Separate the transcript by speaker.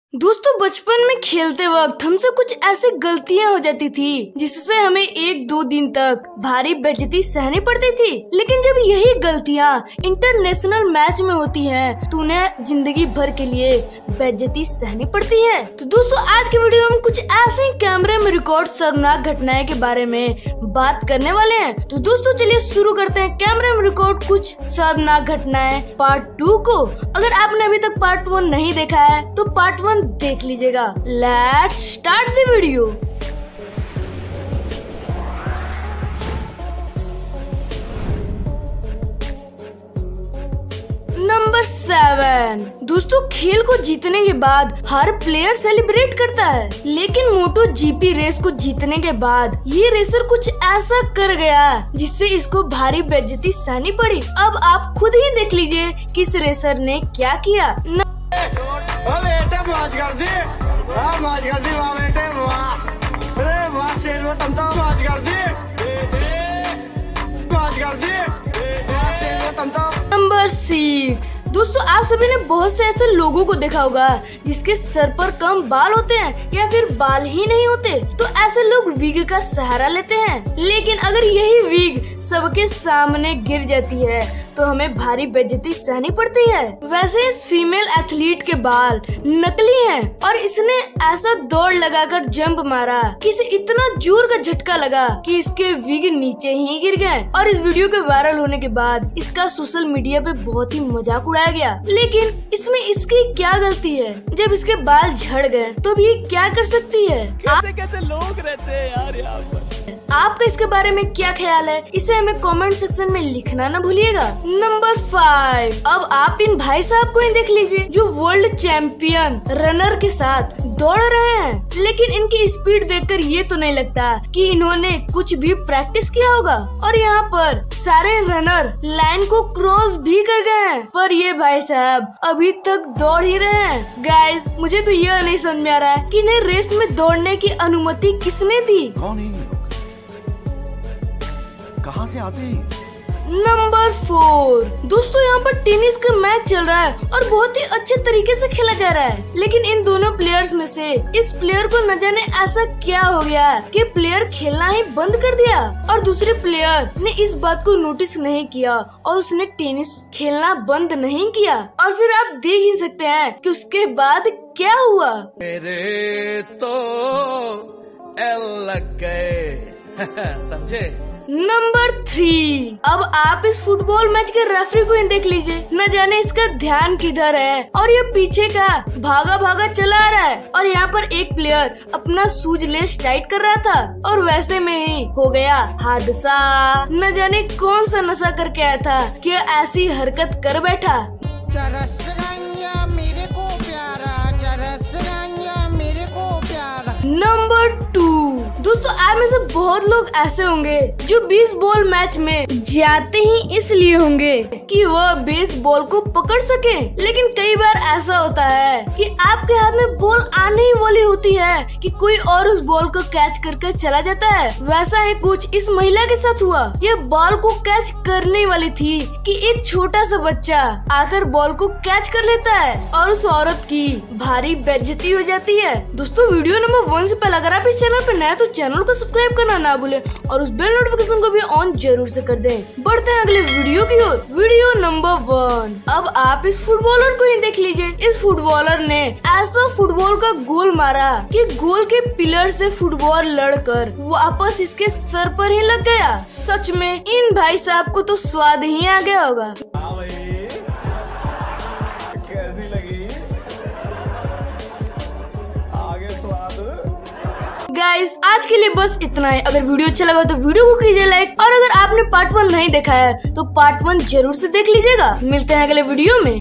Speaker 1: दोस्तों बचपन में खेलते वक्त हमसे कुछ ऐसी गलतियां हो जाती थी जिससे हमें 1-2 दिन तक भारी बेइज्जती सहनी पड़ती थी। लेकिन जब यही गलतियां इंटरनेशनल मैच में होती हैं तो उन्हें जिंदगी भर के लिए बेइज्जती सहनी पड़ती है। तो दोस्तों आज के वीडियो में कुछ ऐसे ही कैमरे में रिकॉर्ड शर्मनाक घटनाएं के बारे में बात करने वाले हैं। तो दोस्तों चलिए शुरू करते हैं कैमरे में रिकॉर्ड कुछ शर्मनाक घटनाएं पार्ट 2 को। अगर आपने अभी तक पार्ट 1 नहीं देखा है तो पार्ट 1 देख लीजिएगा। Let's start the video. नंबर 7। दोस्तों खेल को जीतने के बाद हर प्लेयर सेलिब्रेट करता है, लेकिन मोटो जीपी रेस को जीतने के बाद ये रेसर कुछ ऐसा कर गया जिससे इसको भारी बेइज्जती सहनी पड़ी। अब आप खुद ही देख लीजिए कि इस रेसर ने क्या किया।
Speaker 2: मौज कर दी, मौज कर दी, वाह बेटे वाह, अरे वाह शेर तुम तो मौज कर दी, मौज कर दी, वाह शेर तुम तो।
Speaker 1: नंबर 6। दोस्तों आप सभी ने बहुत से ऐसे लोगों को देखा होगा जिसके सर पर कम बाल होते हैं या फिर बाल ही नहीं होते, तो ऐसे लोग विग का सहारा लेते हैं। लेकिन अगर यही विग सबके सामने गिर जाती है तो हमें भारी बेइज्जती सहनी पड़ती है। वैसे इस फीमेल एथलीट के बाल नकली हैं और इसने ऐसा दौड़ लगाकर जंप मारा कि इसे इतना जोर का झटका लगा कि इसके विग नीचे ही गिर गए। और इस वीडियो के वायरल होने के बाद इसका सोशल मीडिया पे बहुत ही मजाक उड़ाया गया। लेकिन इसमें इसकी क्या गलती है? जब इसके बाल झड़ गए तो ये क्या कर सकती है?
Speaker 2: कैसे लोग रहते हैं यार यहाँ पर।
Speaker 1: आपका इसके बारे में क्या ख्याल है? इसे हमें कमेंट सेक्शन में लिखना न भूलिएगा। नंबर 5। अब आप इन भाई साहब को ही देख लीजिए जो वर्ल्ड चैंपियन रनर के साथ दौड़ रहे हैं, लेकिन इनकी स्पीड देखकर ये तो नहीं लगता कि इन्होंने कुछ भी प्रैक्टिस किया होगा। और यहाँ पर सारे रनर लाइन को क्रॉस भी कर गए हैं, पर ये भाई साहब अभी तक दौड़ ही रहे हैं। गाइस मुझे तो यह नहीं समझ में आ रहा है कि इन्हें रेस में दौड़ने की अनुमति किसने दी?
Speaker 2: कौन है? कहाँ से आते हैं?
Speaker 1: नंबर 4। दोस्तों यहाँ पर टेनिस का मैच चल रहा है और बहुत ही अच्छे तरीके से खेला जा रहा है, लेकिन इन दोनों प्लेयर्स में से इस प्लेयर को न जाने ऐसा क्या हो गया कि प्लेयर खेलना ही बंद कर दिया और दूसरे प्लेयर ने इस बात को नोटिस नहीं किया और उसने टेनिस खेलना बंद नहीं किया। और फिर आप देख ही सकते हैं कि उसके बाद क्या हुआ।
Speaker 3: मेरे तो एल लग गए समझे।
Speaker 1: नंबर 3। अब आप इस फुटबॉल मैच के रेफरी को ही देख लीजिए, न जाने इसका ध्यान किधर है और ये पीछे का भागा भागा चला आ रहा है। और यहाँ पर एक प्लेयर अपना शूज लेस टाइट कर रहा था और वैसे में ही हो गया हादसा। न जाने कौन सा नशा करके आया था कि ऐसी हरकत कर बैठा। नंबर 2। दोस्तों आप में से बहुत लोग ऐसे होंगे जो बेसबॉल मैच में जाते ही इसलिए होंगे कि वह बेसबॉल को पकड़ सके, लेकिन कई बार ऐसा होता है कि आपके हाथ में बॉल आने ही वाली होती है कि कोई और उस बॉल को कैच करके चला जाता है। वैसा ही कुछ इस महिला के साथ हुआ। ये बॉल को कैच करने वाली थी कि एक छोटा सा बच्चा आकर बॉल को कैच कर लेता है और उस औरत की भारी बेइज्जती हो जाती है। दोस्तों वीडियो नंबर 1 से पहले अगर आप इस चैनल पर नए तो चैनल को सब्सक्राइब करना ना भूलें और उस बेल नोटिफिकेशन को भी ऑन जरूर से कर दें। बढ़ते हैं अगले वीडियो की ओर। Video number 1। अब आप इस फुटबॉलर को ही देख लीजिए। इस फुटबॉलर ने ऐसा फुटबॉल का गोल मारा कि गोल के पिलर से फुटबॉल लड़कर वापस इसके सर पर ही लग गया। सच में इन भाई साहब को तो स्वाद ही आ गया होगा।
Speaker 2: कैसी लगी?
Speaker 1: गाइस आज के लिए बस इतना है। अगर वीडियो अच्छा लगा तो वीडियो को कीजिए लाइक, और अगर आपने पार्ट 1 नहीं देखा है तो पार्ट 1 जरूर से देख लीजिएगा। मिलते हैं अगले वीडियो में।